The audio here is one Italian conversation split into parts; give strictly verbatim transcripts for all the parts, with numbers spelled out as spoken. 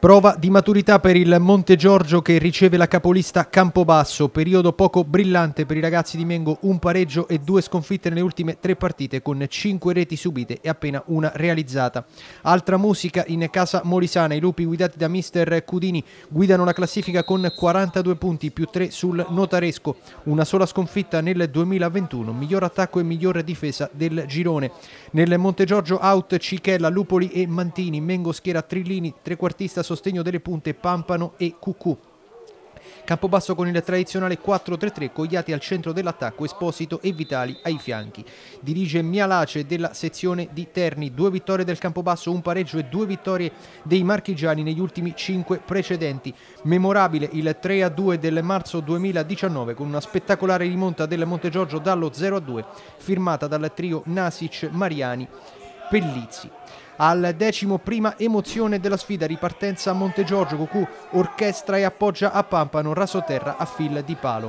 Prova di maturità per il Montegiorgio che riceve la capolista Campobasso, periodo poco brillante per i ragazzi di Mengo, un pareggio e due sconfitte nelle ultime tre partite con cinque reti subite e appena una realizzata. Altra musica in casa molisana, i lupi guidati da mister Cudini guidano la classifica con quarantadue punti più tre sul notaresco, una sola sconfitta nel duemilaventuno, miglior attacco e miglior difesa del girone. Nel Montegiorgio out Cichella, Lupoli e Mantini, Mengo schiera Trillini, trequartista sostegno delle punte Pampano e Cucù. Campobasso con il tradizionale quattro tre tre, Cogliati al centro dell'attacco, Esposito e Vitali ai fianchi. Dirige Mialace della sezione di Terni, due vittorie del Campobasso, un pareggio e due vittorie dei marchigiani negli ultimi cinque precedenti. Memorabile il tre a due del marzo duemiladiciannove con una spettacolare rimonta del Montegiorgio dallo zero a due, firmata dal trio Nasic, Mariani, Pellizzi. Al decimo prima emozione della sfida, ripartenza a Montegiorgio, Cucù orchestra e appoggia a Pampano, rasoterra a fil di palo.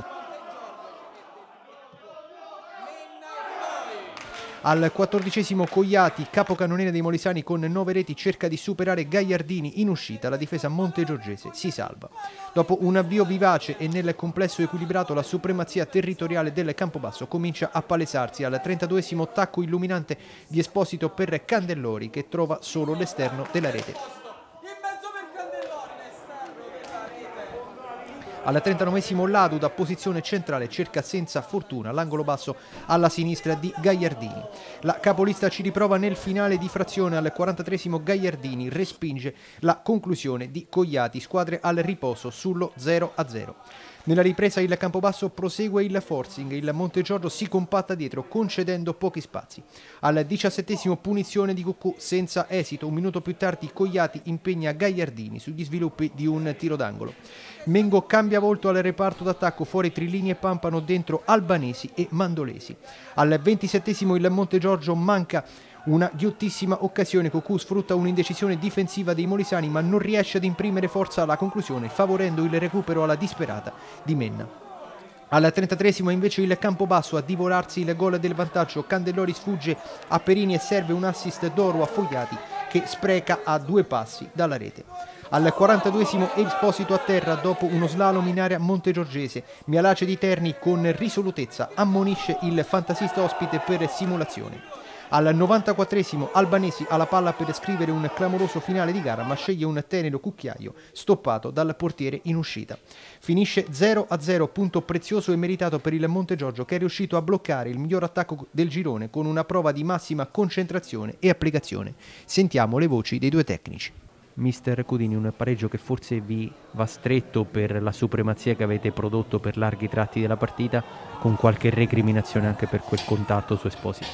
Al quattordicesimo Cogliati, capocannoniere dei molisani con nove reti, cerca di superare Gagliardini in uscita, la difesa montegiorgese si salva. Dopo un avvio vivace e nel complesso equilibrato, la supremazia territoriale del Campobasso comincia a palesarsi. Al trentaduesimo tacco illuminante di Esposito per Candellori che trova solo l'esterno della rete. Al trentanovesimo Ladu da posizione centrale cerca senza fortuna l'angolo basso alla sinistra di Gagliardini. La capolista ci riprova nel finale di frazione. Al quarantatreesimo Gagliardini respinge la conclusione di Cogliati, squadre al riposo sullo zero a zero. Nella ripresa il Campobasso prosegue il forcing, il Montegiorgio si compatta dietro concedendo pochi spazi. Al diciassettesimo punizione di Cucù senza esito, un minuto più tardi Cogliati impegna Gagliardini sugli sviluppi di un tiro d'angolo. Mengo cambia volto al reparto d'attacco, fuori Trillini e Pampano, dentro Albanesi e Mandolesi. Al ventisettesimo il Montegiorgio manca una ghiottissima occasione, Cucù sfrutta un'indecisione difensiva dei molisani ma non riesce ad imprimere forza alla conclusione, favorendo il recupero alla disperata di Menna. Al trentatreesimo invece il Campobasso a divorarsi il gol del vantaggio, Candellori sfugge a Perini e serve un assist d'oro a Fogliati che spreca a due passi dalla rete. Al quarantaduesimo Esposito a terra dopo uno slalom in area montegiorgese, Mialace di Terni con risolutezza ammonisce il fantasista ospite per simulazione. Al novantaquattresimo Albanesi alla palla per scrivere un clamoroso finale di gara, ma sceglie un tenero cucchiaio stoppato dal portiere in uscita. Finisce zero a zero, punto prezioso e meritato per il Montegiorgio che è riuscito a bloccare il miglior attacco del girone con una prova di massima concentrazione e applicazione. Sentiamo le voci dei due tecnici. Mister Cudini, un pareggio che forse vi va stretto per la supremazia che avete prodotto per larghi tratti della partita, con qualche recriminazione anche per quel contatto su Esposito.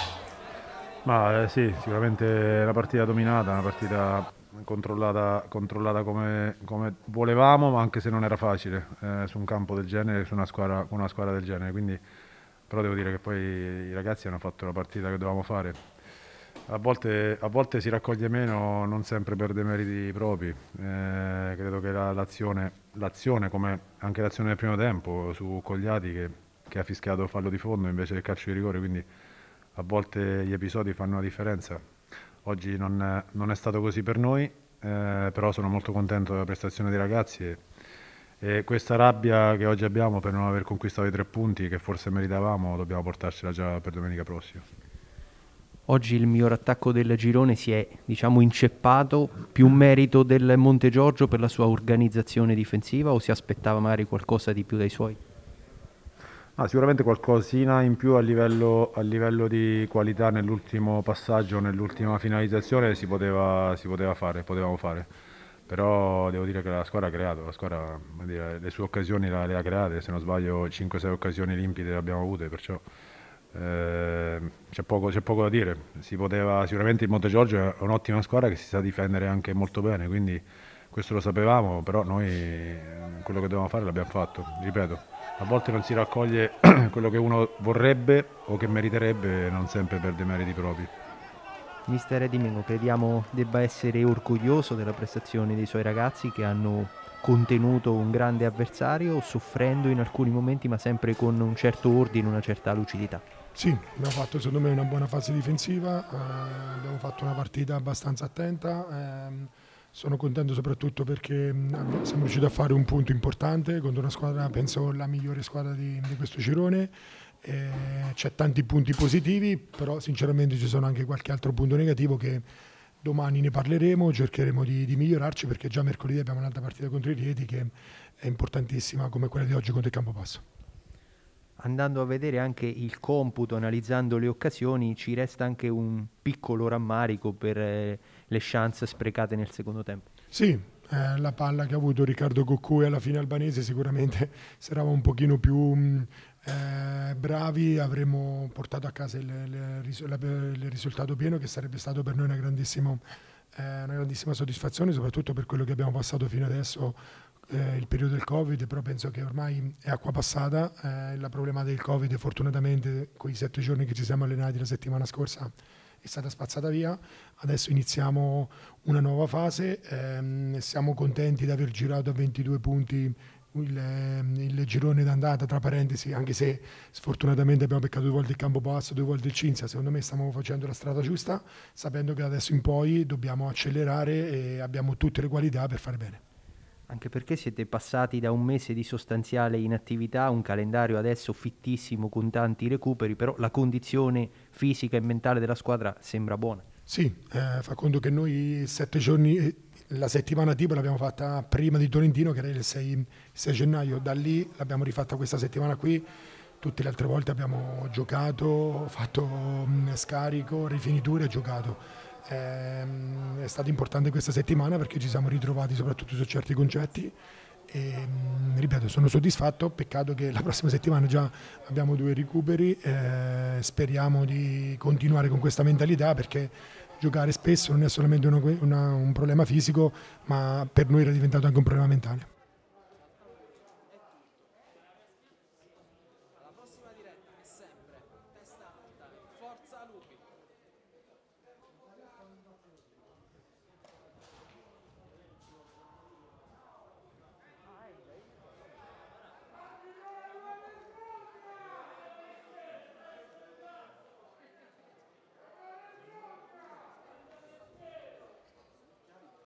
Ma eh, sì, sicuramente una partita dominata, una partita controllata, controllata come, come volevamo, ma anche se non era facile eh, su un campo del genere, su una squadra, con una squadra del genere. Quindi, però devo dire che poi i ragazzi hanno fatto la partita che dovevamo fare. A volte, a volte si raccoglie meno, non sempre per dei meriti propri. Eh, credo che la, l'azione, l'azione, come anche l'azione del primo tempo su Cogliati che, che ha fischiato fallo di fondo invece del calcio di rigore, quindi a volte gli episodi fanno la differenza. Oggi non, non è stato così per noi, eh, però sono molto contento della prestazione dei ragazzi e, e questa rabbia che oggi abbiamo per non aver conquistato i tre punti che forse meritavamo dobbiamo portarcela già per domenica prossima. Oggi il miglior attacco del girone si è, diciamo, inceppato, più merito del Montegiorgio per la sua organizzazione difensiva o si aspettava magari qualcosa di più dai suoi? Ah, sicuramente qualcosina in più a livello, a livello di qualità nell'ultimo passaggio, nell'ultima finalizzazione si poteva, si poteva fare, potevamo fare. Però devo dire che la squadra ha creato, la squadra dire, le sue occasioni le, le ha create, se non sbaglio cinque sei occasioni limpide le abbiamo avute, perciò eh, c'è, poco, c'è poco da dire. Si poteva, sicuramente il Montegiorgio è un'ottima squadra che si sa difendere anche molto bene, quindi questo lo sapevamo, però noi quello che dovevamo fare l'abbiamo fatto, ripeto. A volte non si raccoglie quello che uno vorrebbe o che meriterebbe, non sempre per dei meriti propri. Mister Di Mengo, crediamo debba essere orgoglioso della prestazione dei suoi ragazzi che hanno contenuto un grande avversario, soffrendo in alcuni momenti ma sempre con un certo ordine, una certa lucidità. Sì, abbiamo fatto secondo me una buona fase difensiva, eh, abbiamo fatto una partita abbastanza attenta, eh, Sono contento soprattutto perché mh, siamo riusciti a fare un punto importante contro una squadra, penso la migliore squadra di, di questo girone. Eh, c'è tanti punti positivi, però sinceramente ci sono anche qualche altro punto negativo che domani ne parleremo, cercheremo di, di migliorarci, perché già mercoledì abbiamo un'altra partita contro i Rieti che è importantissima come quella di oggi contro il Campobasso. Andando a vedere anche il computo, analizzando le occasioni, ci resta anche un piccolo rammarico per eh, le chance sprecate nel secondo tempo. Sì, eh, la palla che ha avuto Riccardo Coccù alla fine albanese, sicuramente se eravamo un pochino più mh, eh, bravi avremmo portato a casa il, il, la, il risultato pieno, che sarebbe stato per noi una grandissima, eh, una grandissima soddisfazione, soprattutto per quello che abbiamo passato fino adesso. Eh, il periodo del Covid, però penso che ormai è acqua passata. Eh, la problematica del Covid, fortunatamente, con i sette giorni che ci siamo allenati la settimana scorsa, è stata spazzata via. Adesso iniziamo una nuova fase. Ehm, siamo contenti di aver girato a ventidue punti il, il girone d'andata, tra parentesi, anche se sfortunatamente abbiamo beccato due volte il Campobasso, due volte il Cinzia. Secondo me stiamo facendo la strada giusta, sapendo che da adesso in poi dobbiamo accelerare e abbiamo tutte le qualità per fare bene. Anche perché siete passati da un mese di sostanziale inattività a un calendario adesso fittissimo con tanti recuperi, però la condizione fisica e mentale della squadra sembra buona. Sì, eh, fa conto che noi sette giorni, la settimana tipo l'abbiamo fatta prima di Tolentino, che era il sei gennaio, da lì l'abbiamo rifatta questa settimana qui. Tutte le altre volte abbiamo giocato, fatto mh, scarico, rifiniture e giocato. È stato importante questa settimana perché ci siamo ritrovati soprattutto su certi concetti e, ripeto, sono soddisfatto. Peccato che la prossima settimana già abbiamo due recuperi. Eh, speriamo di continuare con questa mentalità, perché giocare spesso non è solamente una, una, un problema fisico, ma per noi era diventato anche un problema mentale.